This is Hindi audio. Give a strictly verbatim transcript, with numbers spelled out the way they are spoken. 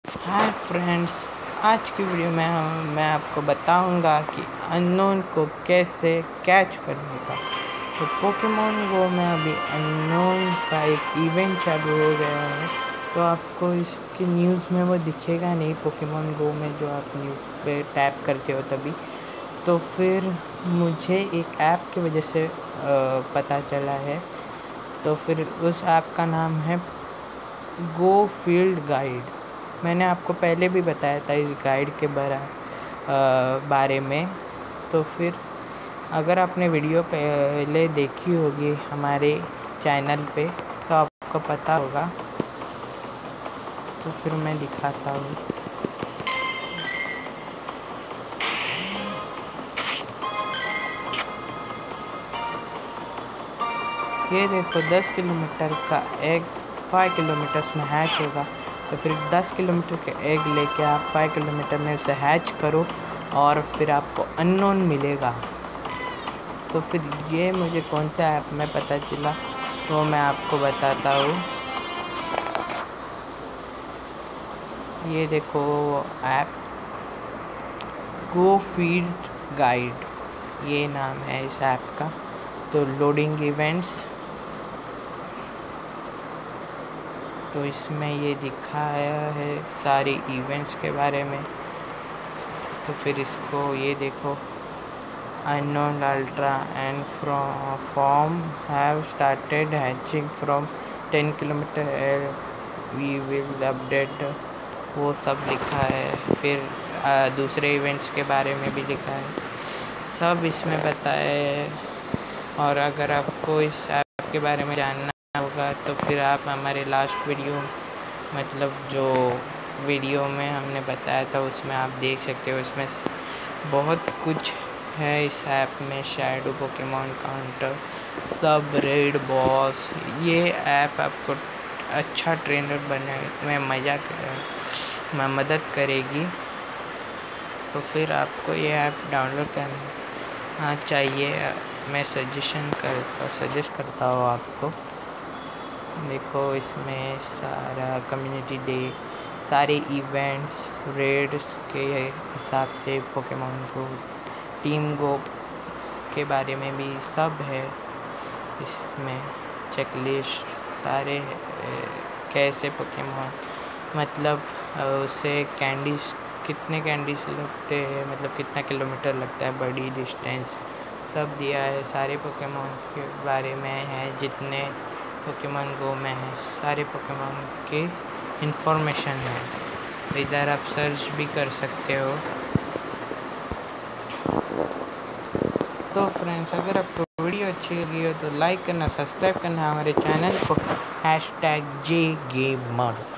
हाय फ्रेंड्स, आज की वीडियो में हम मैं आपको बताऊंगा कि अननोन को कैसे कैच करने का। तो पोकेमॉन गो में अभी अननोन का एक इवेंट चालू हो गया है, तो आपको इसकी न्यूज़ में वो दिखेगा नहीं पोकेमॉन गो में, जो आप न्यूज़ पे टैप करते हो तभी। तो फिर मुझे एक ऐप की वजह से आ, पता चला है। तो फिर उस ऐप का नाम है गो फील्ड गाइड। मैंने आपको पहले भी बताया था इस गाइड के बारे बारे में। तो फिर अगर आपने वीडियो पहले देखी होगी हमारे चैनल पे तो आपको पता होगा। तो फिर मैं दिखाता हूँ। ये देखो, दस किलोमीटर का एग फाइव किलोमीटर्स में हैच होगा। तो फिर दस किलोमीटर के एग लेके आप फाइव किलोमीटर में उसे हैच करो और फिर आपको अननोन मिलेगा। तो फिर ये मुझे कौन से ऐप में पता चला वो मैं आपको बताता हूँ। ये देखो ऐप गो फील्ड गाइड, ये नाम है इस ऐप का। तो लोडिंग इवेंट्स, तो इसमें ये दिखाया है सारे इवेंट्स के बारे में। तो फिर इसको ये देखो, unknown ultra and form have started hatching from ten kilometre, we will update, वो सब लिखा है। फिर आ, दूसरे इवेंट्स के बारे में भी लिखा है, सब इसमें बताया है। और अगर आपको इस ऐप के बारे में जानना होगा तो फिर आप हमारे लास्ट वीडियो, मतलब जो वीडियो में हमने बताया था उसमें आप देख सकते हो। इसमें बहुत कुछ है इस ऐप में, शैडो पोकेमॉन काउंटर, सब रेड बॉस। ये ऐप आपको अच्छा ट्रेनर बनने में मज़ा में मदद करेगी। तो फिर आपको ये ऐप डाउनलोड करना चाहिए। मैं सजेशन करता सजेस्ट करता हूँ आपको। देखो, इसमें सारा कम्युनिटी डे, सारे इवेंट्स, रेड्स के हिसाब से पोकेमॉन गो, टीम गो के बारे में भी सब है इसमें। चेकलिस्ट सारे, कैसे पोकेमॉन, मतलब उसे कैंडीज, कितने कैंडीज लगते हैं, मतलब कितना किलोमीटर लगता है, बड़ी डिस्टेंस, सब दिया है। सारे पोकेमॉन के बारे में है, जितने पोकेमॉन गो में है सारे पोकेमॉन के इंफॉर्मेशन है। तो इधर आप सर्च भी कर सकते हो। तो फ्रेंड्स, अगर आपको वीडियो अच्छी लगी हो तो लाइक करना, सब्सक्राइब करना हमारे चैनल को। Hash tag J gamer.